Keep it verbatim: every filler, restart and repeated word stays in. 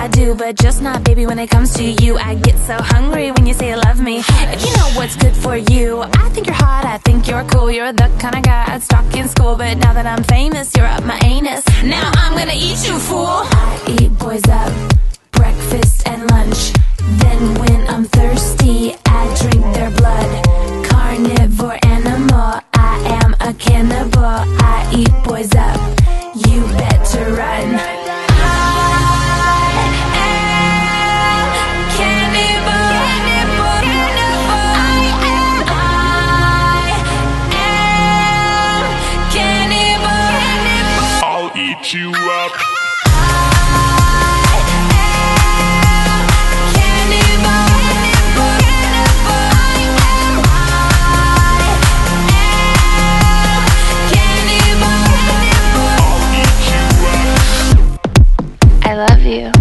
I do, but just not, baby, when it comes to you. I get so hungry when you say you love me. If you know what's good for you, I think you're hot, I think you're cool. You're the kind of guy I'd stalk in school, but now that I'm famous, you're up my anus. Now I'm gonna eat you, fool. I eat boys up, breakfast and lunch. Then when I'm thirsty, I drink their blood. Carnivore animal, I am a cannibal. I eat boys up, you better run. Eat you up. I love you.